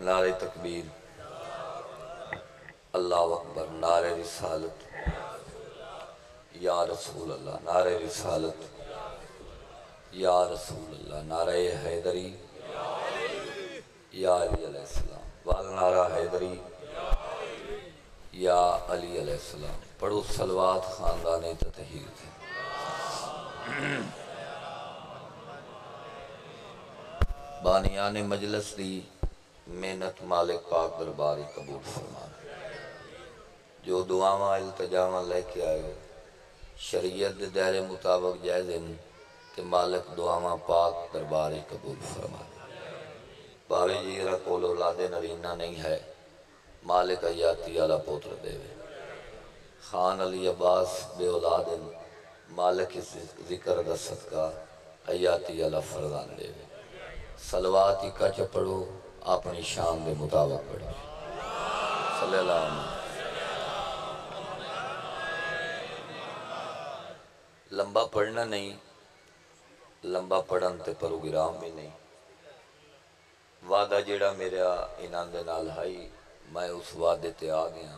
نعرہ تکبیر، اللہ اکبر، نعرہ رسالت، یا رسول اللہ، نعرہ رسالت، یا رسول اللہ، نعرہ حیدری، یا علی علیہ السلام، وال نعرہ حیدری، یا علی علیہ السلام۔ پڑھو صلوات خاندان تطہیر تھے۔ بانیان مجلس دی محنت مالک پاک درباری قبول فرمان۔ جو دعاواں التجاواں لے کے آئے ہو شریعت دے دائرے مطابق جائز ہیں کہ مالک دعاواں پاک درباری قبول فرمان۔ باوے جیرہ کول اولاد نرینہ نہیں ہے، مالک ایاتی علا پوتر دے وے۔ خان علی عباس بے اولاد ہیں، مالک اس ذکر دا صدقہ ایاتی علا فرزان دے وے۔ صلوات ہی کچھ پڑھو، اپنی شان دے مطابق پڑھو۔ صلی اللہ علیہ وسلم۔ لمبا پڑھنا نہیں، لمبا پڑھن تے پروگرام بھی نہیں۔ وعدہ جیڑا میرا انہاں دے نال ہائی، میں اس وعدے تے آ گیا،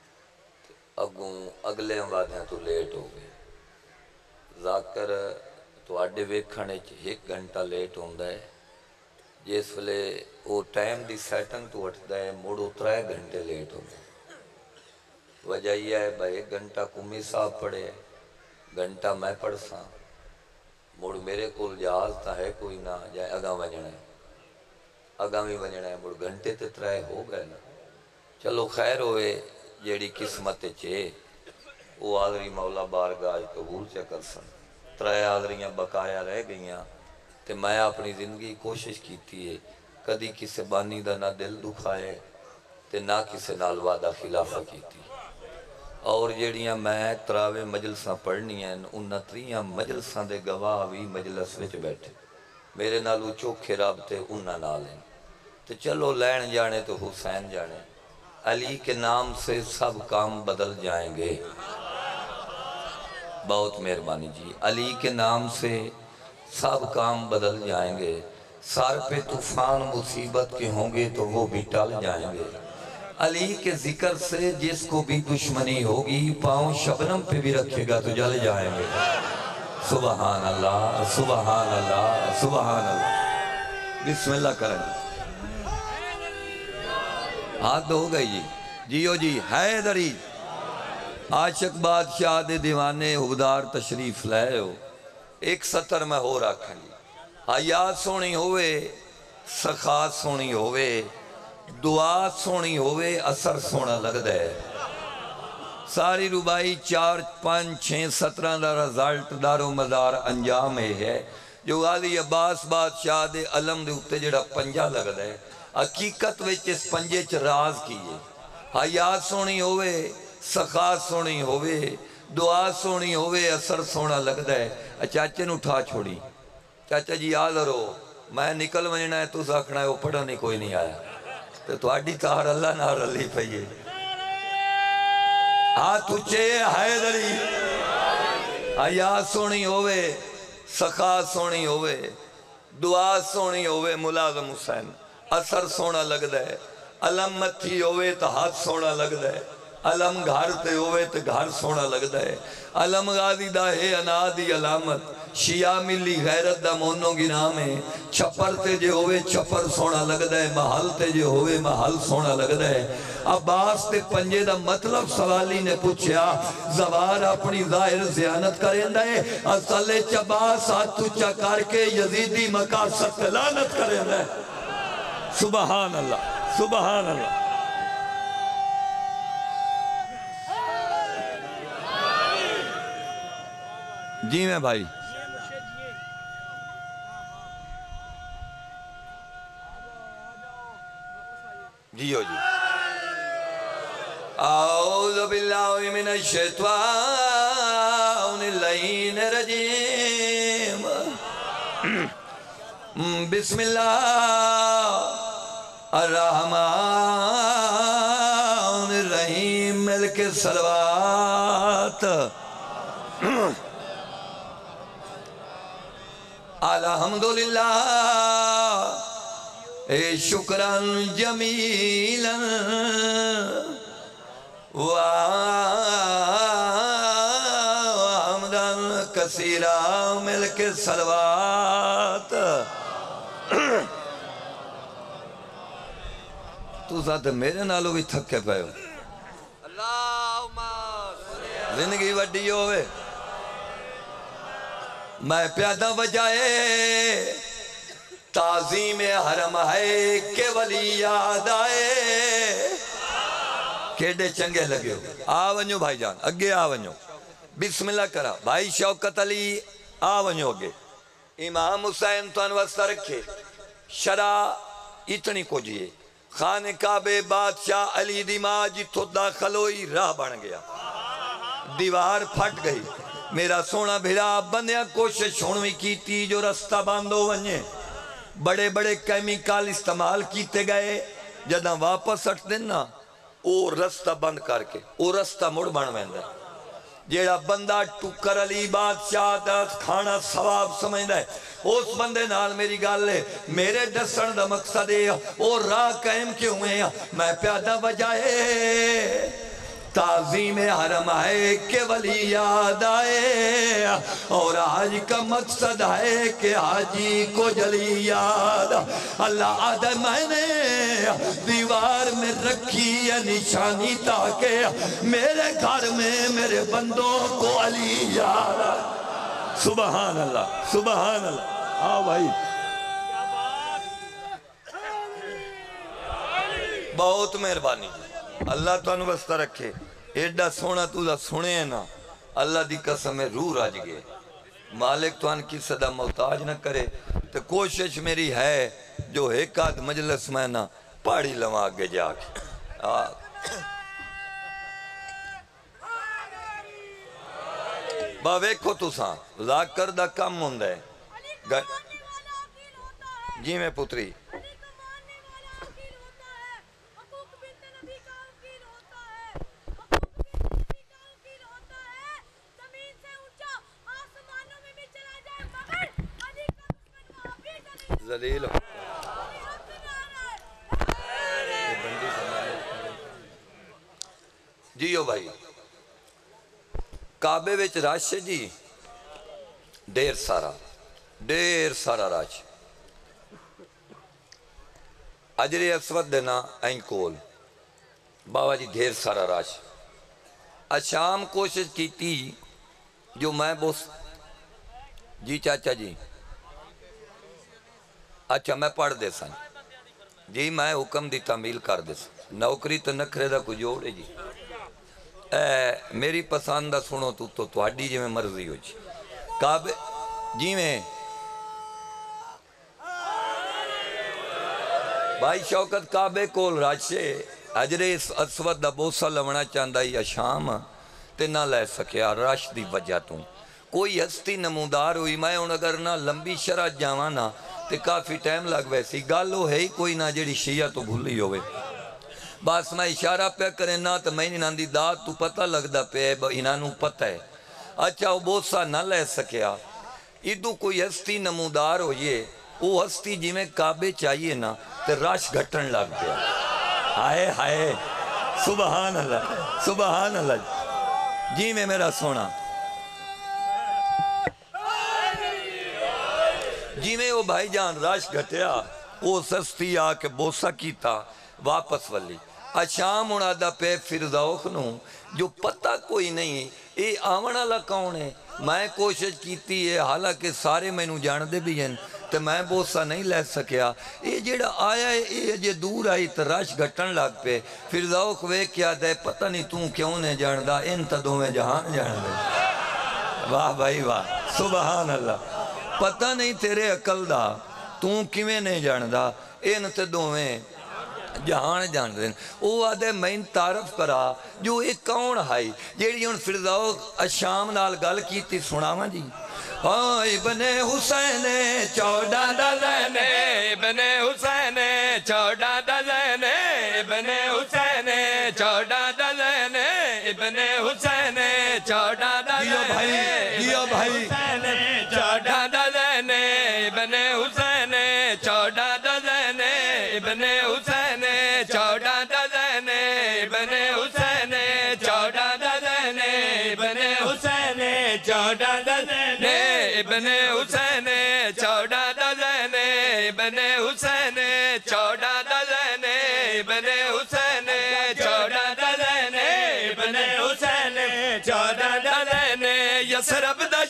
اگلے وعدے تو لیٹ ہو گئے۔ ذاکر تو آڈے ویکھنے ایک گھنٹہ لیٹ ہوندہ ہے، جس لے وہ ٹائم دی سیٹنگ تو اٹھتا ہے، موڑو 3 گھنٹے لیٹ ہوندہ ہے۔ وجہ یہ ہے بھائی 1 گھنٹہ کمی صاحب پڑھے، گھنٹہ میں پڑھ ساں، موڑ میرے کول جہاز تا ہے کوئی نہ جائے اگاں ونجنا ہے، اگاں بھی ونجنا ہے، موڑ گھنٹے تے 3 ہو گئے نا۔ چلو خیر ہوئے جیڑی قسمت چھے وہ آدری مولا بارگاہ قبول چکر سن۔ 3 آدریاں بقایا رہ گئیاں تے میں اپنی زندگی کوشش کیتی ہے کدی کسے بانی دا نہ دل دکھائے تے نہ کسے نال وعدہ خلافہ کیتی۔ اور جیڑیاں میں تراوے مجلساں پڑھنی ہیں انہاں 3 مجلساں دے گواہ بھی مجلس وچ بیٹھے، میرے نالو چوکھے رابطے انہاں نال ہیں۔ تو چلو لین جانے تو حسین جانے، علی کے نام سے سب کام بدل جائیں گے۔ بہت مہربانی جی، علی کے نام سے سب کام بدل جائیں گے، سر پہ طوفان مصیبت کے ہوں گے تو وہ بھی ٹل جائیں گے۔ علی کے ذکر سے جس کو بھی دشمنی ہوگی پاؤں شبنم پہ بھی رکھے گا تو جل جائیں گے۔ سبحان اللہ، سبحان اللہ، سبحان اللہ۔ بسم اللہ کریں، ہاتھ ہو گئی جی، جیو جی، حیدری عاشق بادشاہ دے دیوانے حبدار تشریف لائے ہو۔ ایک سطر میں ہو رکھیں جی، حیات سونی ہوئے، سخات سونی ہوئے، دعا سونی ہوئے، اثر سونا لگ دے۔ ساری ربائی 4 5 6 17 دا رزلٹ دارو مدار انجام ہے جو غازی عباس بادشاہ دے علم دے اتے جڑا پنجہ لگ دے۔ حقیقت وچ اس پنجے چ راز کیے، حیات سونی ہوئے، سخات سونی ہوئے، دعا سونی ہوئے، اثر سونا لگ دے۔ چاچے نو اٹھا چھوڑی، چاچا جی آ لرو، میں نکل ونجنا ہے تو ساکھنا ہے وہ پڑھا نہیں کوئی نہیں آیا تو اڈی تار اللہ نہ رلی پئیے۔ ہاتھ اچھے حیدری، حیات سونی ہوئے، سخات سونی ہوئے، دعا سونی ہوئے، ملازم حسین اثر سونا لگ دے۔ علم متھی ہوئے تو ہاتھ سونا لگ دے، علم گھر تے ہوئے تو گھر سونا لگ دے۔ علم غازی دا ہے انا دی علامت، شیعہ ملی غیرت دا مونو گناہ میں، چھپر تے جے ہوئے چھپر سونا لگ دے، محل تے جے ہوئے محل سونا لگ دے۔ عباس تے پنجے دا مطلب سوالی نے پوچھیا، زوار اپنی ظاہر زیانت کریں دے، اصل عباس ہاتھ اچھا کر کے یزیدی مقاصد لعنت کریں دے۔ سبحان اللہ، سبحان اللہ۔ جی میں بھائی جیو جی، اعوذ باللہ من الشیطان اللعین الرجیم، بسم اللہ الرحمن الرحیم، مل کے صلوات۔ الحمدللہ اے شکران جمیلا وحمدان کثیرا مل کے صلوات تو ذات میرے نالو بھی تھکے پائے ہو زندگی وڈی ہوئے میں پیادہ بجائے تعظیم حرم ہے کہ ولی یاد آئے کیڑے چنگے لگے ہو آونیو بھائی جان اگے آونیو بسم اللہ کرا بھائی شوکت علی آونیو گے امام حسین تو انوستہ رکھے شرع اتنی کو جیے خانِ کعبے بادشاہ علی دی ماں جتھو داخل ہوئی راہ بن گیا دیوار پھٹ گئی میرا سونا بھیرا بندیاں کوشش ہونوی کیتی جو رستہ باندھو ونجے بڑے بڑے کیمیکل استعمال کیتے گئے جدہ واپس اٹھ دینا او رستہ بند کر کے او رستہ مڑ بن ویندہ جیڑا بندہ ٹکر علی بادشاہ دا کھانا ثواب سمجھدا ہے اس بندے نال میری گل ہے میرے دسن دا مقصد ہے او راہ قائم کیوں ہے میں پیادہ بجائے تعظیم حرم ہے کہ ولی یاد آئے اور آج کا مقصد ہے کہ حاجی کو جلی یاد اللہ آدھے میں نے دیوار میں رکھی ہے نشانی تاکہ میرے گھر میں میرے بندوں کو علی یاد سبحان اللہ سبحان اللہ آؤ بھائی بہت مہربانی اللہ تو انوستہ رکھے ایڈا سونا تو دا سنے ہیں نا اللہ دی قسم میں روح راج گئے مالک تو ان کی صدا محتاج نہ کرے تو کوشش میری ہے جو ایک آدھ مجلس میں نا پاڑی لما آگے جا کے باویکھو تو ساں ذاکر دا کم ہوندہ ہے جی میں پتری زلیل جیو بھائی کعبے وچ راش ہے جی ڈیر سارا راش اجر اسود دینا این کول بابا جی ڈھیر سارا راش اشام کوشش کی تھی جو میں بوس جی چاچا جی اچھا میں پڑھ دے سن جی میں حکم دی تعمیل کر دے سن نوکری تو نکھرے دا کو جوڑے جی میری پسندہ سنو تو تواڈی جی میں مرضی ہو جی کعبے جی میں بھائی شوکت کعبے کول راشے اجر اسود دا بوسا لونا چاندہ یا شام تے نہ لے سکیا راش دی وجہ توں کوئی ہستی نمودار ہوئی میں ان اگر نہ لمبی شرح جاوانا تے کافی ٹائم لگ ویسی گالو ہے ہی کوئی نہ جڑی شیعہ تو بھولی ہوئے بس میں اشارہ پہ کریں نہ تو میں انہاں دی داد تو پتہ لگ دا پہ انہاں پتہ ہے اچھا وہ بوسا نہ لے سکیا ادو کوئی ہستی نمودار ہوئے وہ ہستی جی میں کعبے چاہیے نا تے راش گھٹن لگ گیا ہائے ہائے سبحان اللہ جی میں میرا سونا جی میں وہ بھائی جان راش گھٹیا وہ سستی آ کے بوسا کی تھا واپس والی اشام اُنا دا پہ فردوخ نو جو پتہ کوئی نہیں اے آونا لا کون ہے میں کوشش کیتی ہے حالانکہ سارے میں نو جان دے بھی ہیں تو میں بوسا نہیں لے سکیا یہ جیڑا آیا ہے یہ جے دور آئی تو راش گھٹن لگ پہ فردوخ وے کیا دے پتہ نہیں توں کیوں نے جان دا ان تدوں میں جہان جان دے واہ بھائی واہ سبحان اللہ پتہ نہیں تیرے عقل دا توں کیویں نہیں جان دا ان تدوں میں جہان جان دیں وہ آدھے میں تعرف کرا جو ایک کون ہائی جیڑی ان فردوخ اشام نال گل کی تھی سناواں جی ابن حسین چوڑا دا زین ابن حسین چوڑا دا زین ابن حسین چوڑا دا زین ابن حسین چوڑا دا زین یہ بھائی چوڑا دا زین ابن حسین چوڑا دا زین ابن حسین 14 دزین ابن حسین 14 دزین ابن حسین 14 دزین ابن حسین 14 دزین ابن حسین 14 دزین ابن حسین 14 دزین ابن حسین 14 دزین یسرب دا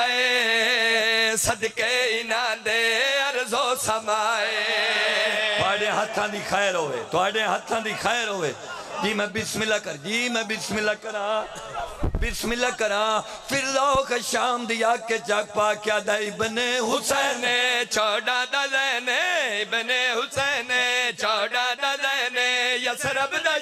شائے صدقے انہاں دے عرض و سمائے تواڈے ہتھاں دی خیر ہوئے تواڈے ہتھاں دی خیر ہوئے جی میں بسم اللہ کر جی میں بسم اللہ کرا بسم اللہ کرا پھر ذوق شام دیا کے چاک پا کیا دا ابن حسین 14 دزین ابن حسین 14 دزین یسرب دا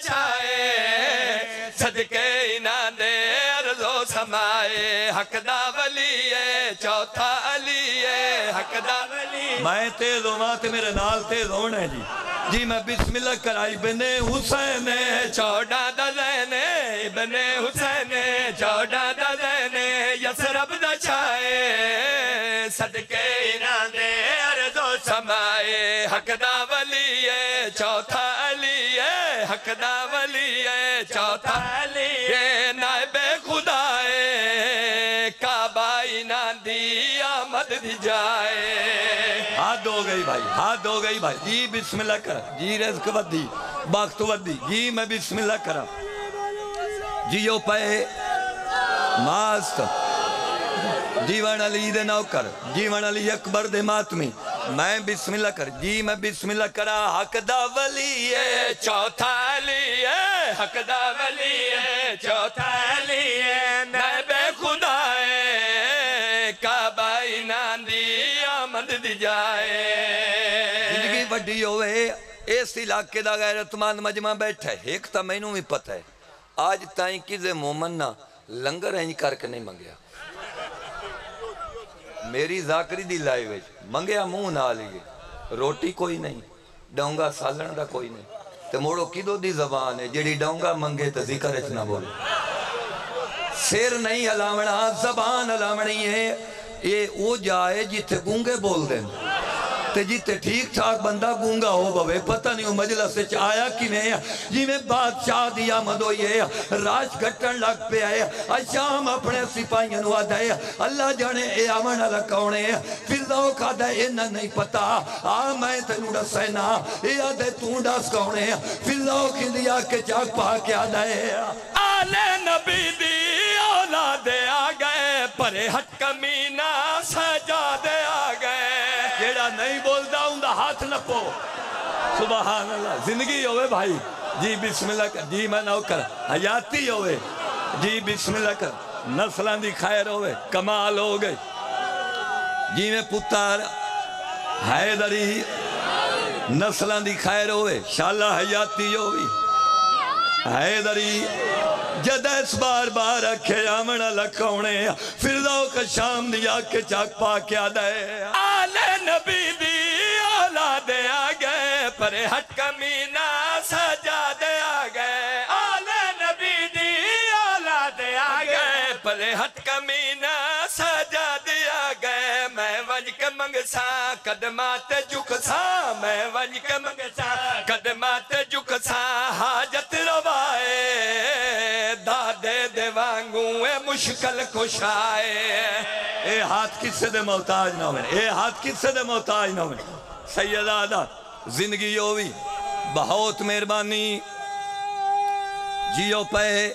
شائے صدقے انہاں دے عرض و سمائے حق دا ولی ہے چوتھا علی ہے حق دا ولی میں تیز ہوں تے میرے نال تیز ہونا ہے جی میں بسم اللہ کرائی ابن حسین 14 دزین ابن حسین 14 دزین یسرب دا شائے صدقے انہاں دے عرض و سمائے حق دا ولی ہے چوتھا علی ہے حق دا ولی ہے چوتھا علی ہے نائب خدا ہے کعبہ انہاں دی آمد دی جائے ہاتھ ہو گئی بھائی ہاتھ ہو گئی بھائی جی بسم اللہ کرا جی رزق ودی بخت ودی جی میں بسم اللہ کرا جیو پہ ماست جیوان علی دے نوکر جیوان علی اکبر دے ماتمی میں بسم اللہ کر جی میں بسم اللہ کرا حق دا ولی ہے چوتھا علی ہے حق دا ولی ہے چوتھا علی ہے نائب خدا ہے کعبہ انہاں دی آمد دی جائے زندگی وڈی ہوئے اس علاقے دا غیرت مند مجمع بیٹھا ہے ایک تا میں بھی پتہ ہے آج تائیں کیزے مومن نہ لنگر اینج کر کے نہیں منگیا میری ذاکری دی لائے ویج منگیا منہ نہ لیے روٹی کوئی نہیں ڈونگا سالن دا کوئی نہیں تے موڑو کی دو دی زبان ہے جیڑی ڈونگا منگے تے ذکر اتنا بولے سیر نہیں علامنا زبان علامنی ہے یہ او جائے جیتے گونگے بول دیں تے جیتے ٹھیک ٹھاک بندہ گونگا ہو بوے پتہ نہیں ہوں مجلس سے آیا کی میں جی میں بادشاہ دیا مدوئی ہے راج گھٹن لگ پہ آئے شام اپنے سپاہیاں نوا دائے اللہ جانے اے آمن اللہ کونے پھر دو کھا دائے انہا نہیں پتا میں تنو ڈسینا اے آدھے تون ڈس کونے پھر دو کی دیا کے چاک پا کے آدھائے آل نبی دی اولاد آگئے پرے ہٹ کمینہ سجا دے آگئے جیڑا نہیں بولتا ہوں دا ہاتھ نپو سبحان اللہ زندگی ہوئے بھائی جی بسم اللہ کر جی میں نو کر حیاتی ہوئے جی بسم اللہ کر نسلان دی خیر ہوئے کمال ہو گئے جی میں پتار حیدری نسلان دی خیر ہوئے شاللہ حیاتی ہوئی حیدری جدیس بار بار رکھے آمنہ لکھونے پھر دو کا شام دیا کے چاک پا کیا دے آل نبی دی اولاد آگئے پرے ہٹ کمینہ سجا دے آگئے آل نبی دی اولاد آگئے پرے ہٹ کمینہ سجا دے آگئے میں ونج کے منگسا قدمات جھکسا میں ونج کے منگسا قدمات جھکسا حاجت روائے دادے دے وانگوں اے مشکل کشائے اے ہاتھ کس سے دے محتاج نہ ہوئے اے ہاتھ کس سے دے محتاج نہ ہوئے سید آدھا زندگی ہوئی بہت مہربانی جیو پہ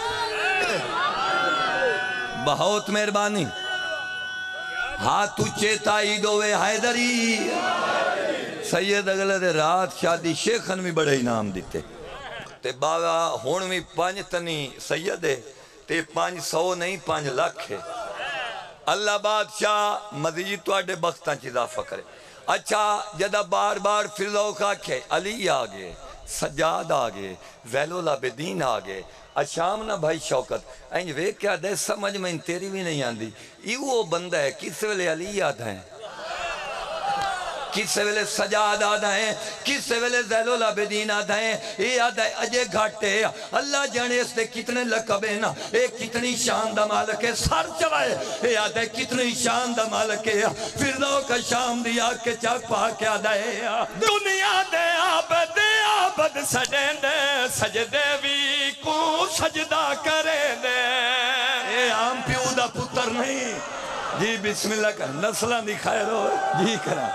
بہت مہربانی ہاتھ اچھے تائید ہوئے حیدری سید اگلے دے رات شادی شیخن بھی بڑے انعام دیتے تے باغا ہون میں 5 تنی سید ہے تے 500 نہیں 5 لاکھ ہے اللہ بادشاہ مزید تو آڈے بختاں چیز آفا کرے اچھا جدہ بار بار فردوق آکھے علی آگے سجاد آگے زیل العابدین آگے اشام نہ بھائی شوکت اینج وے کیا دے سمجھ میں تیری بھی نہیں آن دی یہ وہ بندہ ہے کس ویلے علی یاد ہیں کسے ویلے سجاد آدھا ہے، کسے ویلے زیل العابدین آدھا ہے، یہ آدھا ہے اجے گھاٹے، اللہ جانے اس دے کتنے لقب ہیں نا، اے کتنی شان دا مالک ہے، سر چوائے، یہ آدھا ہے کتنی شان دا مالک ہے، فردو کا شام دیا کے چاک پا کے آدھا ہے دنیا دے آبد سجن دے سجدے بھی کو سجدہ کرے دے اے عام پیو دا پتر نہیں جی بسم اللہ کر نسلہ دی خیر ہو جی کرا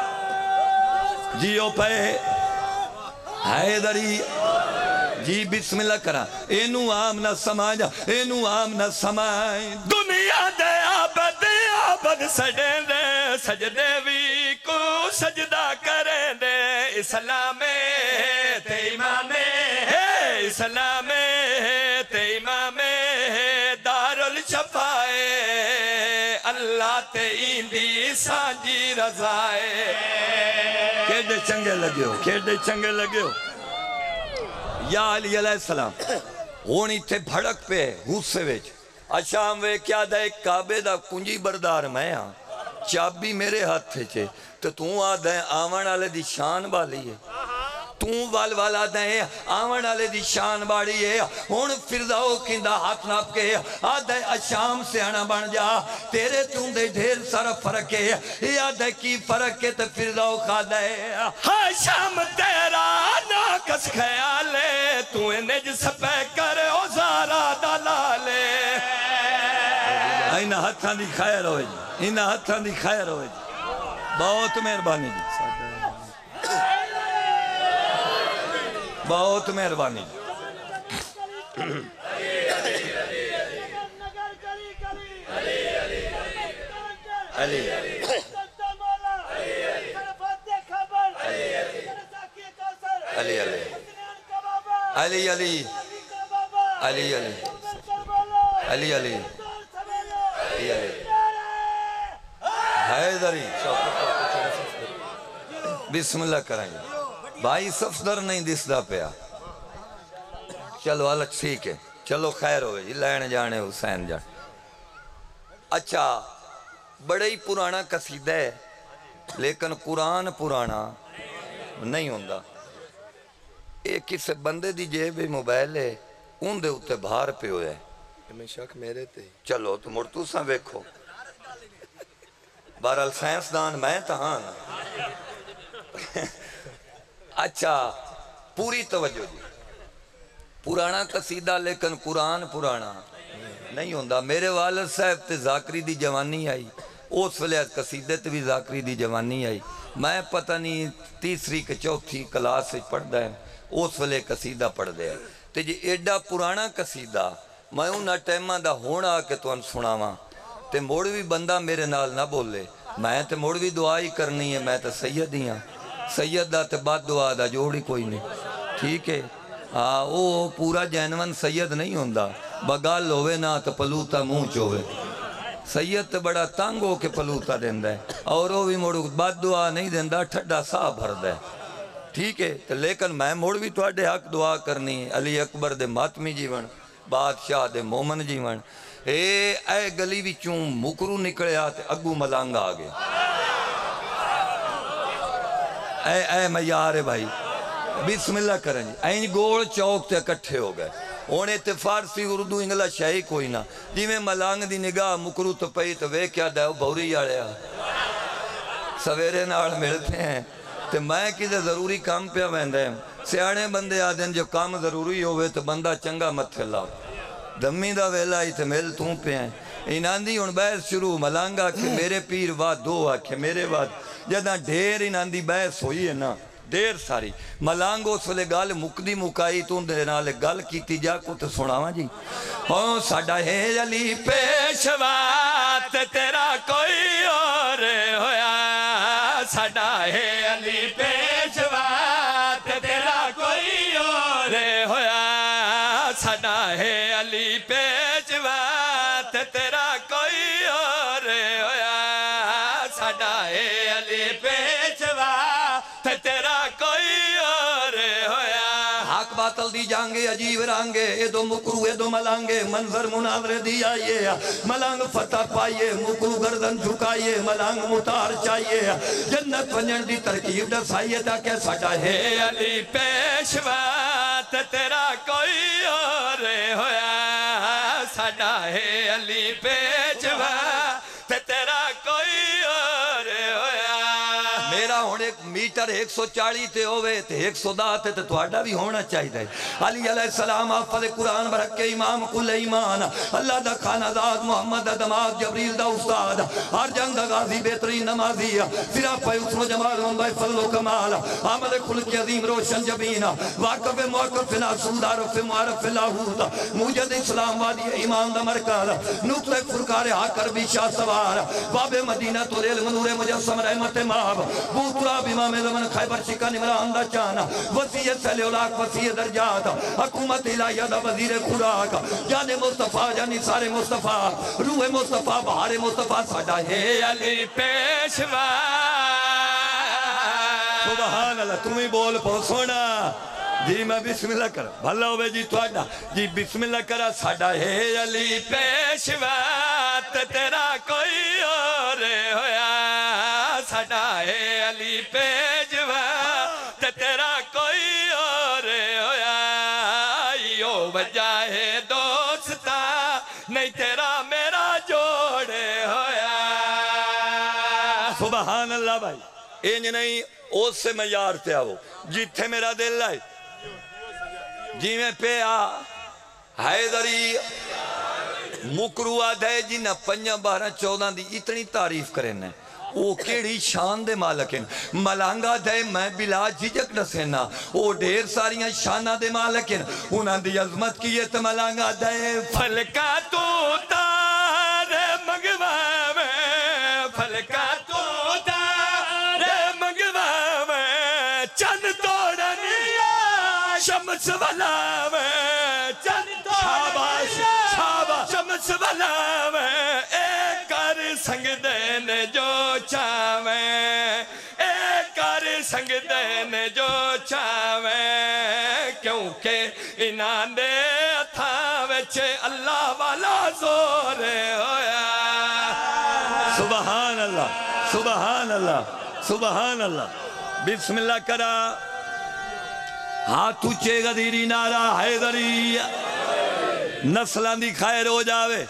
جیو پہ حیدری جی بسم اللہ کرا اینو عام نہ سماجا اینو عام نہ سمائی دنیا دے آبد سجن دے سجدے بھی کو سجدہ کرے دے اسلام تے امام اسلام تے امام دار الشفائے اللہ تے ایندی سانجی رضائے کیڑے چنگے لگے ہو کیڑے چنگے لگے ہو یا علی علیہ السلام ہونی تھے بھڑک پہ غصے ویچ اشام وے کیا دا ایک کعبے دا کنجی بردار میں ہاں چابی میرے ہاتھ تھے چھے تو آدھا ہے آون آلے دی شان بالی ہے وال والا دیں آون آلے دی شان باڑی ہے ہون فرداؤ کندہ ہاتھ ناپ کے آدھے اشام سے آنا بن جا تیرے دے ڈھیر سارا فرق ہے یہ آدھے کی فرق ہے تو فرداؤ کھا دے شام تیرا ناکس خیالے تو انج سپے کرے اوزارا دلالے انہا ہتھاں دی خیر ہوئے جی انہا ہتھاں دی خیر ہوئے جی بہت مہربانی جی بہت مہربانی علی علی علی علی علی علی علی علی علی حیدری بسم اللہ کرائیں بھائی صفدر نہیں دسدا پیا چلو الگ ٹھیک ہے چلو خیر ہوئے جی لین جانے حسین جان اچھا بڑے ہی پرانا قصیدہ ہے لیکن قرآن پرانا نہیں ہوندہ ایک کسے بندے دی جیب موبائل ہے ان دے اتے بھار پہ ہوئے میں شک میرے تے چلو تو مرتو ساں ویکھو بہرحال سائنسدان میں تہاں اچھا پوری توجہ جی پرانا قصیدہ لیکن قرآن پرانا نہیں ہوندہ میرے والد صاحب تے ذاکری دی جوانی آئی اس وقت قصیدے تے بھی ذاکری دی جوانی آئی میں پتہ نہیں تیسری کے چوتھی کلاس سے پڑھ دائیں اس وقت قصیدہ پڑھ دے تے جی ایڈا پرانا قصیدہ میں انہا ٹیمہ دا ہونا کے تو ان سناواں تے موڑوی بندہ میرے نال نہ بولے میں تے موڑوی دعائی کرنی ہے میں تے سید ہی ہاں سید دا تے بعد دعا دا جوڑی کوئی نہیں ٹھیک ہے وہ پورا جینون سید نہیں ہوندہ بگال ہوئے نا تو پلوتا منہ چوئے سید تے بڑا تنگ ہو کے پلوتا دیندہ ہے اور وہ بھی موڑو بعد دعا نہیں دیندہ ٹھڈا سا بھردہ ہے ٹھیک ہے تو لیکن میں موڑوی تو اڈے حق دعا کرنی ہے علی اکبر دے ماتمی جیون بادشاہ دے مومن جیون اے گلی بھی چون مکرو نکلے آتے اگو ملانگا آگے اے میں یار بھائی بسم اللہ کریں جی این گوڑ چوک تے اکٹھے ہو گئے اونے تے فارسی اردو انگلش شاہی کوئی نہ جی میں ملانگ دی نگاہ مکرو تو پئی تو وے کیا دے بھوری آڑیا سویرے ناڑ ملتے ہیں تے میں کدے ضروری کام پہ ویندے ہیں سیانے بندے آدھیں جو کام ضروری ہوئے تو بندہ چنگا مت پھیلاؤ دمی دا ویلا ہی تے میل توں پہ ہیں انہاندی ان بحث شروع ملانگا کہ میرے پیر واد دو آکھے میرے واد جدہ ڈھیر انہاندی بحث ہوئی ہے نا دیر ساری ملانگو سلے گال مکدی مکائی تو اندھے نالے گال کیتی جا کو تو سناواں جی ساڑھا ہے علی پیشوات تیرا کوئی اور ہویا ساڑھا ہے علی پیشوات تیرا کوئی اور ہویا ساڑھا ہے علی پیشوات تیرا کوئی اور ہویا ساڑھا ہے علی پیشوات تیرا کوئی اور ہویا باطل دی جانگے عجیب رانگے ایدو مکرو ایدو ملانگے منظر مناظر دی آئیے ملانگ فتح پائیے مکرو گردن جھکائیے ملانگ متار چاہیے جنت ونجن دی ترکیب دسائیے تاکہ ساڑا ہے علی پیشوات تیرا کوئی اور ہویا ساڑا ہے علی پیشوات تیرا کوئی اور ہویا میرا ہونے ایک میٹر 140 تے ہوئے تے 110 تے توڑا بھی ہونا چاہی دے علی علیہ السلام حافظ قرآن برکے امام کل ایمان اللہ دا خانہ داد محمد دا دماغ جبریل دا استاد ہر جنگ دا غازی بہترین نمازی صرف پہ اسم و جمال منبع فضل و کمال عامل خلق عظیم روشن جبین واقف موقف ناسود عرف معرف لاہود موجد اسلام وادی ایمان دا مرکز نقطہ فرقار حاکر بھی شاہ سوار باب مدینہ تو علم نور مجسم رحمت ماب بوتراب امام زمن خیبر شکن عمران دا چانا وسیعت سیل اولاک وسیع درجات حکومت الہیہ دا وزیر خوراک جان مصطفیٰ جان نثار مصطفیٰ روح مصطفیٰ بہار مصطفیٰ ساڑا ہے علی پیشوا سبحان اللہ تمہیں بول پہنچونا جی میں بسم اللہ کرا بھلا ہوئے جی توڑا جی بسم اللہ کرا ساڑا ہے علی پیشوا تیرا کوئی اور ہویا ساڑا ہے علی پیشوا تیرا کوئی اور ہویا یو وجہ ہے دوستا نہیں تیرا میرا جوڑے ہویا سبحان اللہ بھائی اینج نہیں اس سے میں یار تے آو جیتھے میرا دل لائے جی میں پہ آ حیدری مکروہ دے جی نہ 5 12 14 دی اتنی تعریف کرنے وہ کیڑی شان دے مالکن ملانگا دے میں بلا جھجک نسینا وہ ڈھیر ساریاں شانہ دے مالکن انہاں دی عظمت کیے تو ملانگا دے پھلکا تو تار مگوا میں پھلکا تو تار مگوا میں چند توڑنیا شمس والا میں چند توڑنیا شمس والا میں ایک کر سنگ دین جو چاویں ایک کر سنگ دین جو چاویں کیونکہ انہاں دے اتھا وچے اللہ والا زور ہویا سبحان اللہ سبحان اللہ سبحان اللہ بسم اللہ کرا ہاتھ اچھے غدیری نارا حیدری نسلان دی خیر ہو جاوے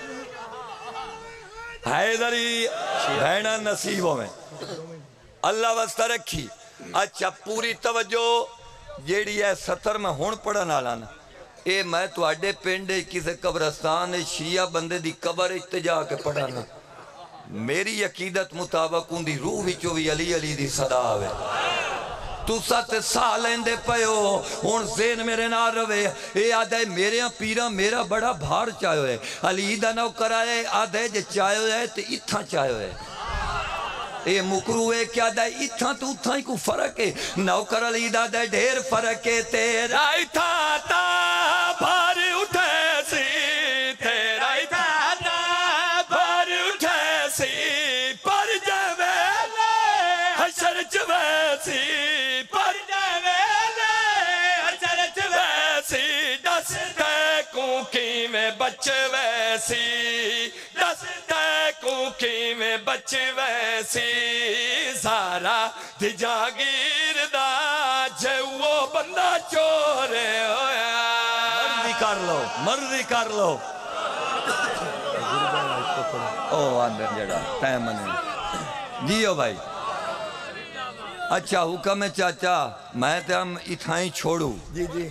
حیدری بہنہ نصیبوں میں اللہ وستہ رکھی اچھا پوری توجہ جیڑی ہے 70 میں ہون پڑھنا لانا اے میں تو آڈے پینڈے کسے قبرستان شیعہ بندے دی قبر اتجا کے پڑھانا میری عقیدت مطابق ان دی روح وچوی علی علی دی صدا آوے تو ساتھ سال اندے پہو ہون زین میرے نہ روے اے آدھے میرے پیرہ میرا بڑا بھار چاہو ہے علی دا نو کرائے آدھے جے چاہو ہے تے اتھا چاہو ہے اے مکروے کیا دے اتھا تو اتھا ہی کو فرق ہے نوکر علی دا دے ڈھیر فرق ہے تیرا اتھا تا بھار اٹھے سی تیرا اتھا تا بھار اٹھے سی پر جویلے حشر چویسی پر جویلے حشر چویسی دستے کونکی میں بچ ویسی دستے کونکی میں بچ ویسی زارا دی جاگیر دا جے وہ بندہ چورے ہویا مرضی کر لو او آندر جڑا تیمنے جیو بھائی اچھا حکم ہے چاچا میں تے ہم اتھائیں چھوڑوں جی جی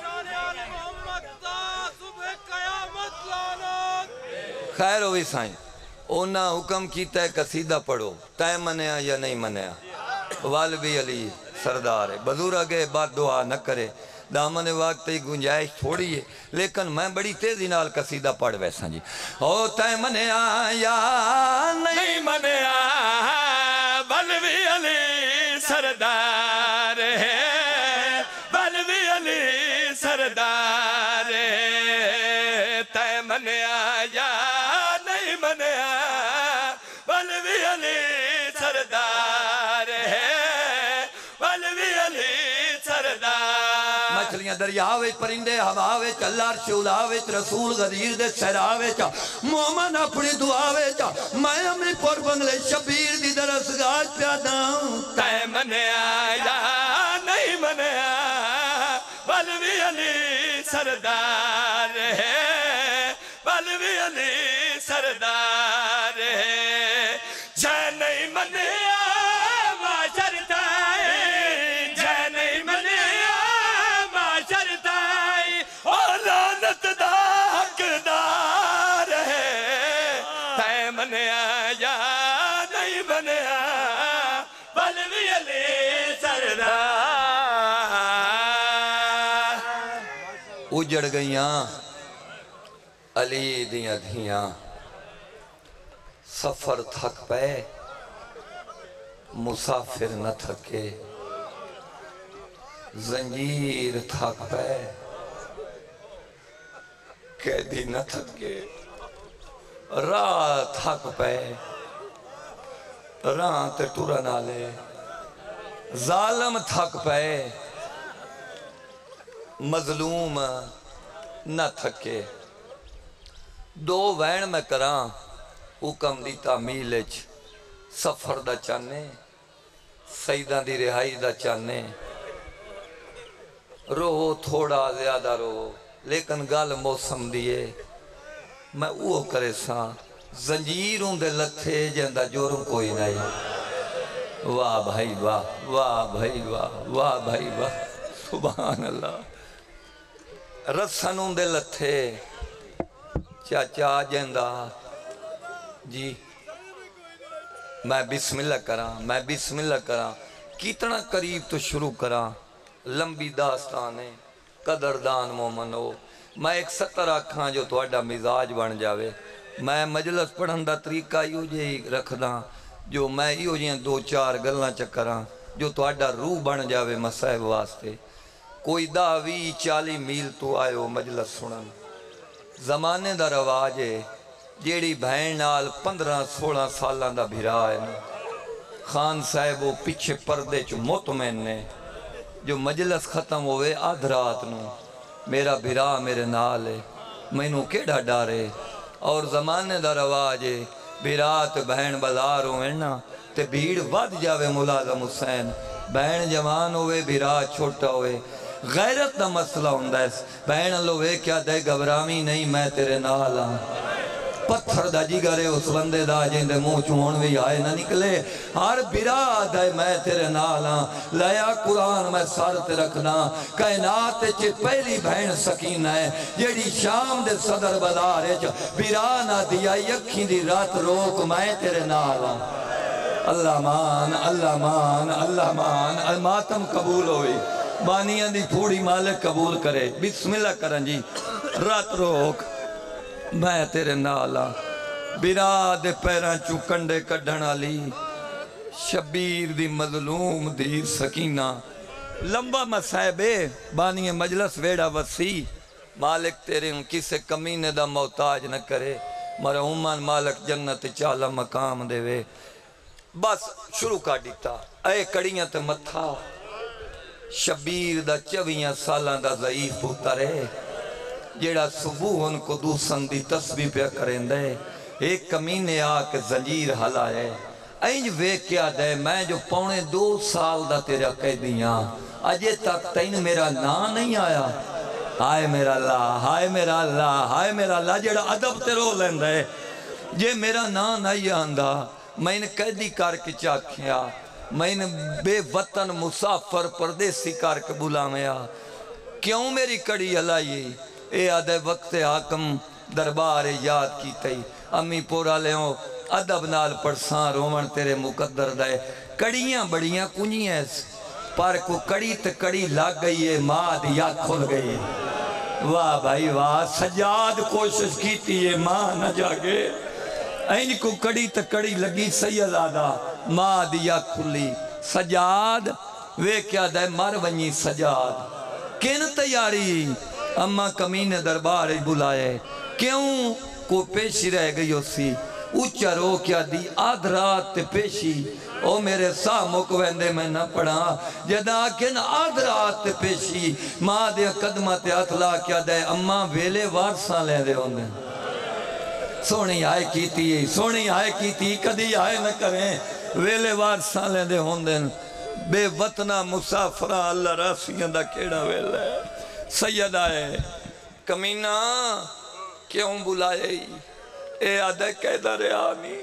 خیر ہوئی سائیں اونا حکم کیتا ہے قصیدہ پڑھو تے منیا یا نہیں منیا والبی علی سردار ہے بزرگ آگے بات دعا نہ کرے دامن وقت ہی گنجائش تھوڑی ہے لیکن میں بڑی تیزی نال قصیدہ پڑھ ویسا جی او تے منیا یا نہیں منیا والبی علی سردار ہے والبی علی سردار ہے تے منیا یا نہیں منیا والبی علی سردار ہے والبی علی سردار مچھلیاں دریا وچ پرندے ہوا وچ اللہ عرش الا وچ رسول غدیر دے صحرا وچ مومن اپنی دعا وچ میں امری پور بنگلے شبیر دی درسگاہ پیادا تے منیا یا نہیں منیا بلوی علی سردار ہے بلوی علی سردار ہے جے نہیں منیا معاشر تائی جے نہیں منیا معاشر تائی اور لعنت دا حقدار ہے تے منیا یا نہیں منیا بلوی علی سردار اجڑ گئیاں علی دیاں دھیاں سفر تھک پے مسافر نہ تھکے زنجیر تھک پے قیدی نہ تھکے راہ تھک پے راہ تے ٹورا نالے ظالم تھک پے مظلوم نہ تھکے دو وین میں کراں حکم دی تعمیل اچ سفر دا چانے سیدہ دی رہائی دا چانے رو تھوڑا زیادہ رو لیکن گال موسم دیئے میں وہ کرے ساں زنجیروں دے لتھے جندہ جوروں کوئی نہیں واہ بھائی واہ واہ بھائی واہ واہ بھائی واہ سبحان اللہ رسنوں دے لتھے چاچا جندہ جی میں بسم اللہ کراں کتنا قریب تو شروع کراں لمبی داستان ہے قدردان مومن ہو میں ایک سطر آکھاں جو توڑا مزاج بن جاوے میں مجلس پڑھن دا طریقہ یوں جے رکھ داں جو میں یوں جے دو چار گلنا چکراں جو توڑا روح بن جاوے مسائب واسطے کوئی 10-20-40 میل تو آئے ہو مجلس سنن زمانے دا رواج ہے جیڑی بہن نال 15-16 سالاں دا بھرا ہے خان صاحب وہ پیچھے پردے چو مطمئن نے جو مجلس ختم ہوئے آدھ رات نو میرا بھرا میرے نال ہے میں نو کیڑا ڈارے اور زمانے دا رواج ہے بھرا تے بہن بازار ہوئے نا تے بھیڑ ود جاوے ملازم حسین بہن جوان ہوئے بھرا چھوٹا ہوئے غیرت دا مسئلہ ہوندہ ہے بہن لوے کیا دے گھبرامی نہیں میں تیرے نال ہاں پتھر دا جگرے اس بندے دا جن دے منہ چون بھی آئے نہ نکلے ہر برا دے میں تیرے نالاں لیا قرآن میں سر تے رکھنا کائنات چے پہلی بہن سکینہ ہے جیڑی شام دے صدر بازارے چا برا نہ دیا یکھیں دی رات روک میں تیرے نالاں اللہ مان اللہ مان اللہ مان ماتم قبول ہوئی بانیاں دی تھوڑی مالک قبول کرے بسم اللہ کرن جی رات روک میں تیرے نالا برا دے پیران چو کنڈے کڈھنا لی شبیر دی مظلوم دی سکینہ لمبا مسائبے بانی مجلس ویڑا وسیع مالک تیرے ان کسے کمینے دا محتاج نہ کرے مرحومان مالک جنت چالا مقام دے وے بس شروع کا دیتا اے کڑیاں تے متھا شبیر دا 24 سالاں دا ضعیف پتر ہے جیڑا صبح ان کو دوسن دی تسبیح پہ کریں دے ایک کمینے آکے زنجیر ہلائے اینج وے کیا دے میں جو 2.5 سال دا تیرا کہہ دیاں اجے تک تین میرا نا نہیں آیا ہائے میرا اللہ ہائے میرا اللہ ہائے میرا اللہ جیڑا عدب تے رو لیں دے جے میرا نا نہیں آندہ میں نے قیدی کر کے چاکھیا میں نے بے وطن مسافر پردیسی کر کے بلا میں کیوں میری کڑی ہلائی اے آدھے وقت حاکم دربار یاد کی تئی امی پورا لے ہوں عدب نال پڑساں رومن تیرے مقدر دائے کڑیاں بڑیاں کنی ہیں پر کو کڑی تے کڑی لگ گئی ہے ماں دیا کھل گئی ہے واہ بھائی واہ سجاد کوشش کی تھی ہے ماں نہ جاگے این کو کڑی تے کڑی لگی سیدادہ ماں دیا کھلی سجاد وے کیا دائے مر ونی سجاد کین تیاری اماں کمینے دربار بلائے کیوں کو پیشی رہ گئی ہو سی اچھا رو کیا دی آدھ رات تے پیشی او میرے ساہ مک ویندے میں نہ پڑھا جدا آکھن آدھرات پیشی ماں دے قدمہ تے اتلا کیا دے اماں ویلے وارساں لے دے ہوندے سونی آئے کیتی کدی آئے نہ کریں ویلے وارساں لے دے ہوندے بے وطنہ مسافرہ اللہ راسیاں دا کیڑا ویلے سید آئے کمینہ کیوں بلائے اے آدھے قیدہ ریانی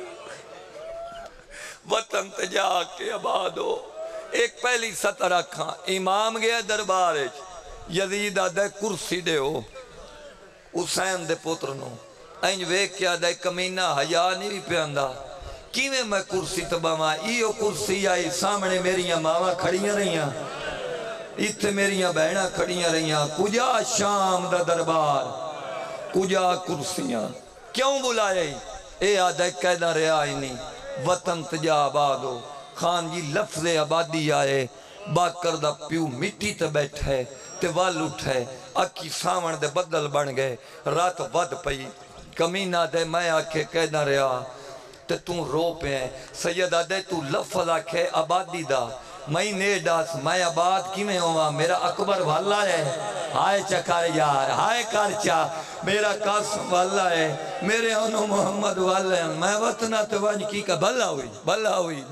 وطن تجا کے آباد ہو ایک پہلی سطح رکھاں امام گیا دربار یزید آدھے کرسی دے ہو حسین دے پترنو اینج ویک کیا دے کمینہ حیا نہیں بھی پیاندہ کیویں میں کرسی تباما ایو کرسی آئی سامنے میریاں ماما کھڑیاں رہیاں اتھے میریاں بہنہ کھڑیاں رہیاں کجا شام دا دربار کجا کرسیاں کیوں بلائے اے آدھے قیدہ ریائی نہیں وطن تجا آباد ہو خان جی لفظ آبادی آئے باکر دا پیو مٹی تے بیٹھے تے وال اٹھے اکی سامن دے بدل بن گئے رات ود پئی کمینہ دے میں آکھے قیدہ ریا تے تُوں رو پہ ہیں سیدہ دے تو لفظ آکھے آبادی دا میں نیڈاس میں آباد کی میں ہوا میرا اکبر والا ہے ہائے چکر یار ہائے کرچا میرا قاسم والا ہے میرے انہوں محمد والا ہے میں وطنہ توانج کی کا بھلا ہوئی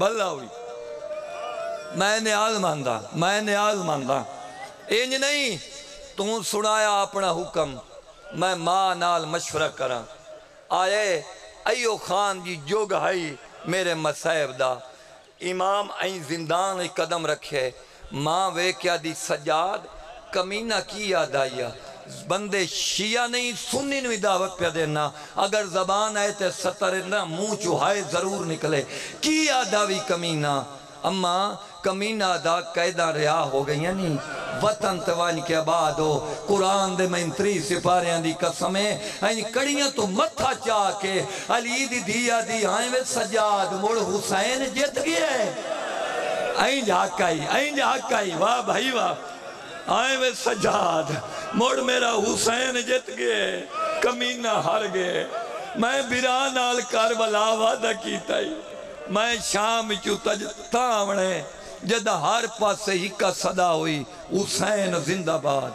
میں نیاز ماندہ انج نہیں تُوں سنایا اپنا حکم میں ماں نال مشورہ کرا آئے ایو خان جی جوگ ہائی میرے مسائب دا امام این زندان ایک قدم رکھے ماں وے کیا دی سجاد کمینہ کی یاد آیا بندے شیعہ نہیں سنی نوی دعوت پہ دینا اگر زبان آئے تے سترنا منہ چوہائے ضرور نکلے کی یاد آوی کمینہ اما کمینہ دا قیدہ رہا ہو گئی یعنی وطن توان کے بعد ہو قرآن دے میں انتری سپاریاں دی قسمیں این کڑیاں تو متھا چاہ کے علی دی دیا دی آئیں میں سجاد مڑ حسین جت گئے این جھاکائی واہ بھائی واہ آئیں میں سجاد مڑ میرا حسین جت گئے کمینہ ہر گئے میں بیران آل کربلا وعدہ کیتا ہی میں شام چو تاونے جدہ ہر پاس سے ہی کا صدا ہوئی حسین زندہ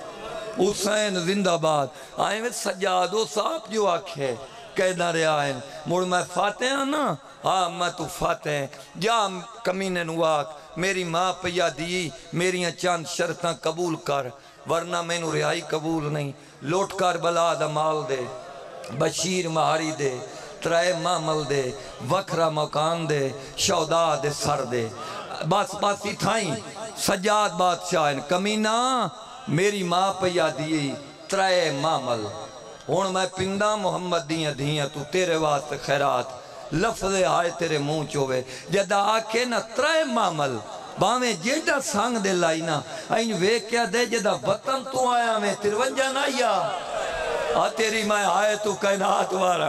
باد آئیں میں سجادو صاحب جو آکھے قیدہ رہے آئیں مڑ میں فاتح نا ہاں میں تو فاتح جا کمینے نواک میری ماں پیا دی میریاں چاند شرطاں قبول کر ورنہ میں نو رہائی قبول نہیں لوٹ کر بلا دا مال دے بشیر مہاری دے ترائے معمل دے وکھرا مکان دے شودا دے سر دے بس ہی تھائیں سجاد بادشاہ کمینہ میری ماں پیا دی ترائے معمل ہون میں پندہ محمد دیاں تو تیرے واسطے خیرات لفظ آئے تیرے منہ چوے جدہ آکے نا ترائے معمل باویں جیڑا سانگ دے لائی نا این وے کیا دے جدہ وطن تو آیا میں ترونجہ نا یا تیری میں آئے تو کائنات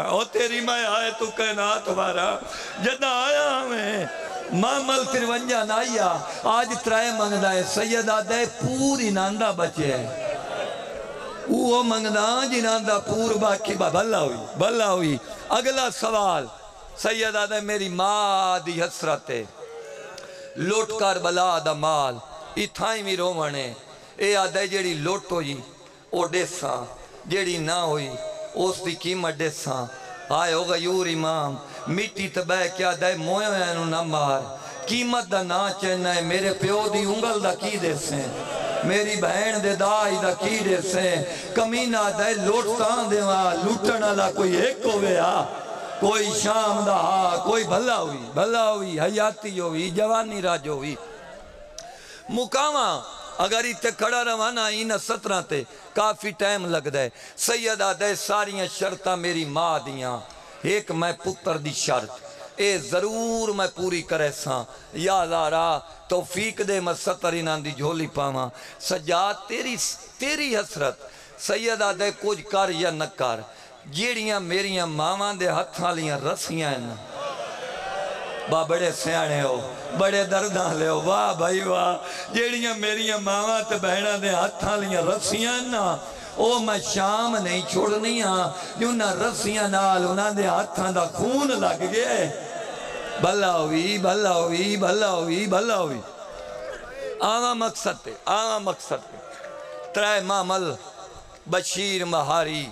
وارا جدہ آیا میں معمل ترونجہ نائیا آج ترائے منگدہ ہے سیدہ دے پوری ناندہ بچے ہے وہ منگدہ جناندہ پور باقی بھلا ہوئی اگلا سوال سیدہ دے میری ماں دی حسرت ہے لوٹ کر بلا دا مال اتھائیں بھی رومنے اے آدھے جیڑی لوٹ ہوئی او ڈیساں جیڑی نہ ہوئی اس دی قیمت ڈیساں آئے ہو غیور امام مٹی تبہ کیا دے مویوں اینو نہ مار قیمت دا نہ چہنا ہے میرے پیو دی انگل دا کی دے سیں میری بہن دے دائی دا کی دے سیں کمینہ دے لوٹتاں دے وہاں لوٹن اللہ کوئی ایک ہوئے کوئی شام دا کوئی بھلا ہوئی حیاتی ہوئی جوانی راج ہوئی مقامہ اگر ایتے کھڑا روانہ اینہ 17 تے کافی ٹائم لگ دے سیدہ دے ساریاں شرطہ میری ماں دیاں ایک میں پتر دی شرط اے ضرور میں پوری کرے ساں یا لارا توفیق دے میں 70 انہاں دی جھولی پاواں سجاد تیری حسرت سیدہ دے کچھ کر یا نہ کر جیڑیاں میریاں ماواں دے ہتھاں لیاں رسیاں ہیں بڑے سیانے ہو بڑے درداں لے ہو واہ بھائی واہ جیڑیاں میریاں ماواں تے بہناں دے ہتھاں لیاں رسیاں نا او میں شام نہیں چھوڑنی ہاں جو نہ رسیاں نال انہاں دے ہتھاں دا خون لگ گئے بھلا ہوئی بھلا ہوئی بھلا ہوئی بھلا ہوئی آواں مقصد تے آواں مقصد تے ترائے معمل بشیر مہاری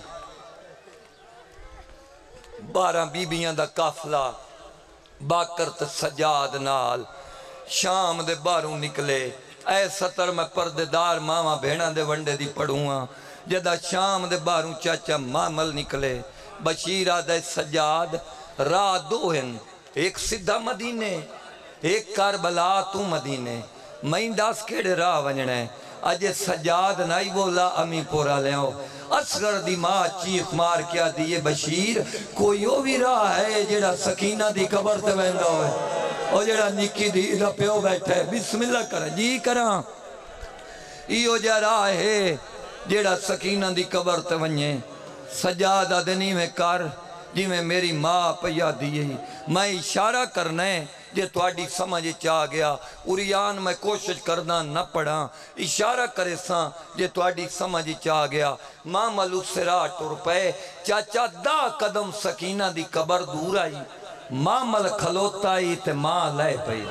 12 بیبیاں دا قافلہ باکر تے سجاد نال شام دے باہروں نکلے اے ستر میں پردیدار ماما بھیڑاں دے ونڈے دی پڑھوں جدہ شام دے باہروں چاچا معمل نکلے بشیر آدھے سجاد راہ دو ہیں ایک سدھا مدینے ایک کربلا تو مدینے میں داس کیڑے راہ ونجنے اجے سجاد نائی بولا امی پورا لے آؤ اصغر دی ماں چیخ مار کیا دیئے بشیر کوئی او بھی راہ ہے جیڑا سکینہ دی قبر تے ویندہ ہوئے اور جیڑا نکی دی رپیو بیٹھے بسم اللہ کرا جی کرا ایو جا راہ ہے جیڑا سکینہ دی قبر تے ونجے سجادہ دنی میں کر جی میں میری ماں پیا دیئے میں اشارہ کرنے جے تواڈی سمجھ چاہ گیا اریان میں کوشش کرنا نہ پڑا اشارہ کرے ساں جے تواڈی سمجھ چاہ گیا ماں ملو سرا ٹر پے چاچا دا قدم سکینہ دی قبر دور آئی ماں مل کھلوتا ہی تے ماں لے پئی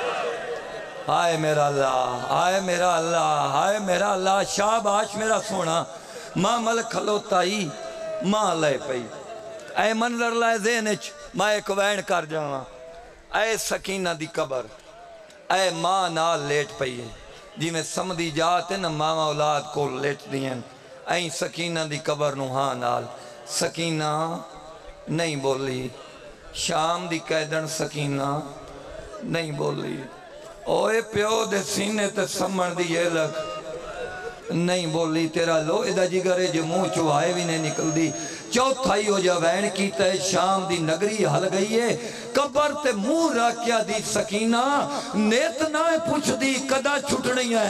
آئے میرا اللہ آئے میرا اللہ آئے میرا اللہ شاباش میرا سونا ماں مل کھلوتا ہی ماں لے پئی اے منظر لائے ذہنچ میں ایک وین کر جاواں اے سکینہ دی قبر اے ماں نال لیٹ پئی ہے جی میں سمدھی جاتے نا ماں اولاد کو لیٹ دیں این سکینہ دی قبر نو ہاں نال سکینہ نہیں بولی شام دی قیدن سکینہ نہیں بولی اوے پیو دے سینے تے سمن دی یہ لگ نہیں بولی تیرا لو ادھا جگرے جو منہ چوہائے بھی نہیں نکل دی چوتھائی ہو جا وین کیتا ہے شام دی نگری حل گئی ہے قبر تے منہ راکیا دی سکینہ نیت نہ پوچھ دی کدا چھٹنی ہے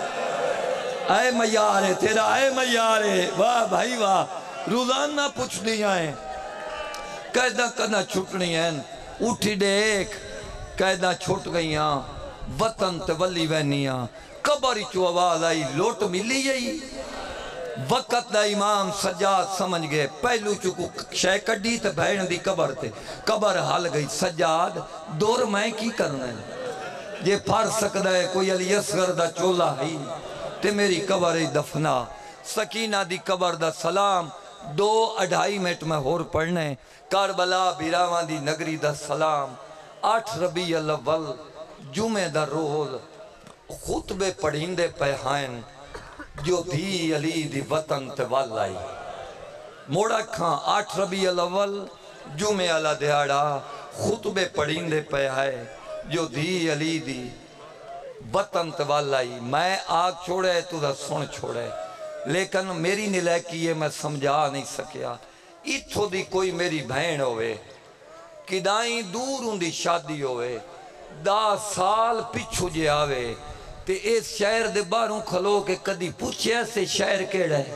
اے میارے تیرا اے میارے واہ بھائی واہ روزانہ پوچھ دی آئیں قیدہ کدا چھٹنی ہے اٹھی دیکھ قیدہ چھٹ گئیاں وطن تے ولی وینیاں قبری چو آواز آئی لوٹ ملی جئی وقت دا امام سجاد سمجھ گئے پہلو چکو شے کڈی تے بھین دی قبر تے قبر حل گئی سجاد دور میں کی کرنا ہے یہ پھر سکتا ہے کوئی علی اصغر دا چولا ہی تے میری قبر دفنا سکینہ دی قبر دا سلام 2-2.5 منٹ میں ہور پڑھنے کربلا بیراوان دی نگری دا سلام 8 ربیع الاول جمعہ دا روز خطبے پڑھیندے پہائن جو دھی علی دی وطن تے والائی موڑا کھاں 8 ربیع الاول جمعہ اللہ دیاڑا خطبے پڑھیندے پہائے جو دھی علی دی وطن تے والائی میں آگ چھوڑے تو دا سن چھوڑے لیکن میری نلیکی میں سمجھا نہیں سکیا اتھو دی کوئی میری بہن ہوئے کدائیں دور ہوں دی شادی ہوئے 10 سال پچھو جے آوے تے اس شہر دے باروں کھلو کے کدی پوچھے ایسے شہر کیڑا ہے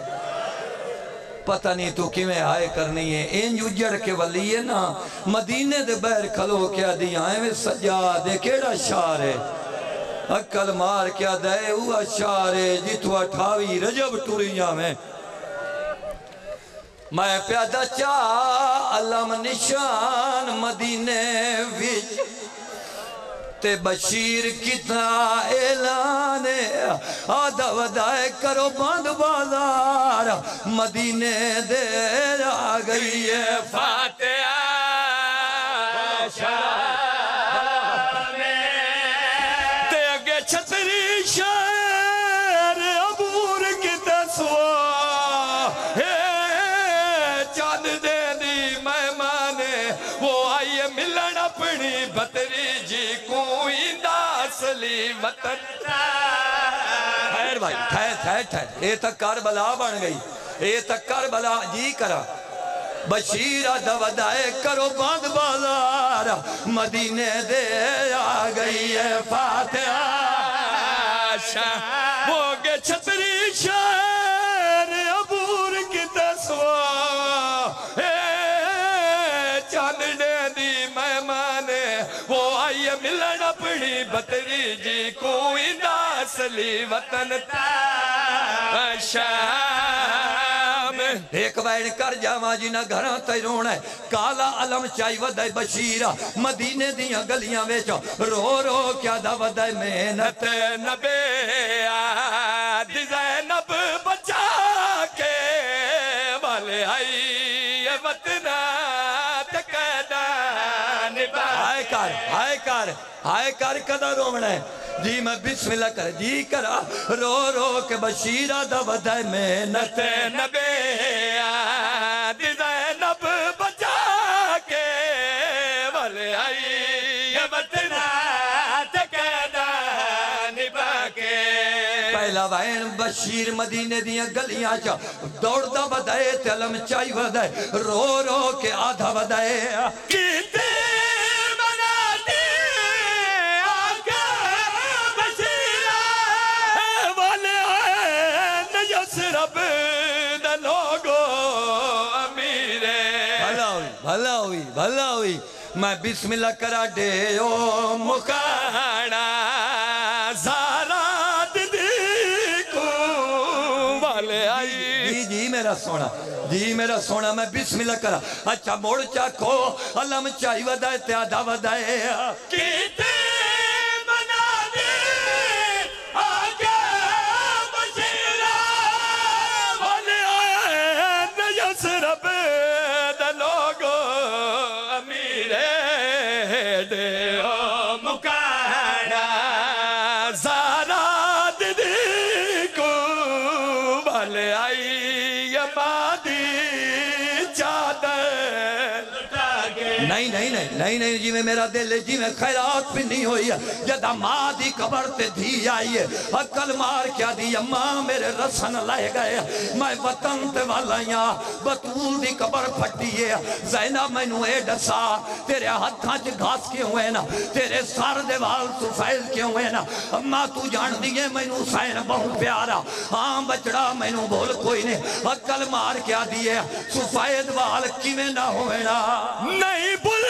پتہ نہیں تو کیویں آئے کرنی ہے انج اجڑ کے ولی ہے نا مدینے دے بیر کھلو کیا دی آئے میں سجا دے کیڑا شہر ہے اکل مار کیا دے ہوا شہر ہے جتو 28 رجب ٹوریاں میں پیادہ چاہ علم نشان مدینے وچ تے بشیر کتنا اعلان آدھا ودائے کرو بند بازار مدینے دیر آ گئی ہے فاتحہ تے اگے چھتری شہر عبور کی تسوا چاند دے دی مہمانے وہ آئیے ملن اپنی بطری جی کوئی داسلی وطن خیر بھائی ٹھہر اے تک کربلا بن گئی اے تک کربلا جی کرا بشیرہ دودائے کرو بند بازار مدینے دے آ گئی ہے فاتحہ وہ گے چھتری شہر عبور کی تسوا چاندنے دی مہمانے وہ آئیے ملن اپنی بطری جی کوئی ناسلی وطن تا شام ایک وین کر جاواں جنہ گھراں تے رونا ہے کالا علم چائی ودائے بشیرہ مدینے دیاں گلیاں ویچ رو رو کیا دا ودائے محنت نبی آدھی زینب بچا کے والے آئی وطنہ تکیدہ نبا ہائے کر کدا رومنا ہے جی میں بسم اللہ کر جی کرا رو رو کے بشیرہ دا ودائے محنت نبی آدھی زینب بچا کے والے آئی وطنہ تکیدہ نبا کے پہلا وین بشیر مدینے دیاں گلیاں چا دوڑ دا ودائے تلم چائی ودائے رو رو کے آدھا ودائے کیتے بنا دی آگا بشیرہ والے آئین یسرب دا لوگو امیرے بھلا ہوئی میں بسم اللہ کرا دے او مکانا زارات دی کو والے آئی جی میرا سونا میں بسم اللہ کرا اچھا موڑ چاکو علم چائی ودائے تیادہ ودائے کیتے بنا دی آگا بشیرہ والے آئین یسرب دا لوگو امیرے دے او مکانا زارات دی کو والے آئی یمادی چادر نہیں جی میں میرا دل ہے جی میں خیرات پہ نہیں ہوئی ہے جدہ ماں دی قبر تے دھی آئی ہے عقل مار کیا دی ماں میرے رسن لائے گئے میں وطن تے والیاں بطول دی قبر پھٹی ہے زینب میں نو اے ڈسا تیرے ہتھاں چ گھاس کیوں ہے نا تیرے سار دے وال سفید کیوں ہے نا اماں تو جان دیئے میں نو سائن بہت پیارا ہاں بچڑا میں نو بول کوئی نہیں عقل مار کیا دیئے سفید وال کیویں نہ ہوئے نا نہیں بلے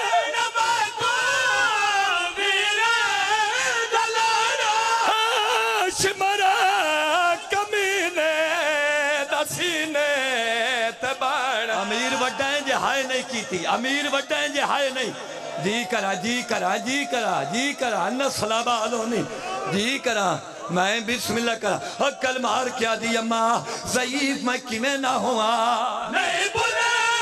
شمرا کمینے دسینے تباڑا امیر وڈائیں جے ہائے نہیں کی تھی امیر وڈائیں جے ہائے نہیں جی کرا نسل آباد ہونی جی کرا میں بسم اللہ کرا عقل مار کیا دی اماں ضعیف میں کیویں نہ ہوا نہیں بلے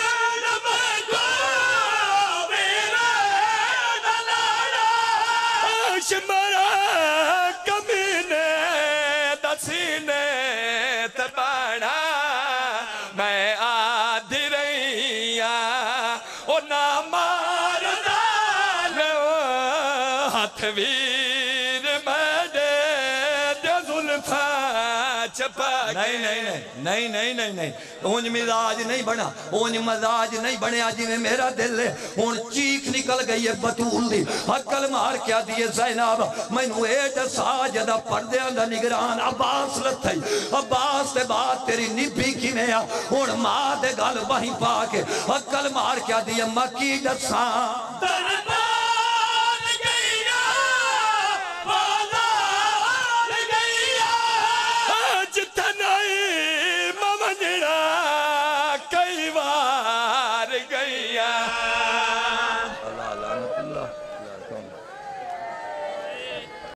شمرا کمینے دسینے تباڑا میں آدھی رہیا او نا مار دالو ہاتھ ویر میں دے ظلفہ چپا نہیں اونج مزاج نہیں بنا اونج مزاج نہیں بنے آجی میں میرا دل ہے اون چیخ نکل گئی ہے بطول دی عقل مار کیا دیئے زینب میں نو ایڈ ساجدہ پردے اندر نگران عباس لتھائی عباس دے بات تیری نبی کی میں اون ماں دے گل وہیں پاکے عقل مار کیا دیئے مکی دسان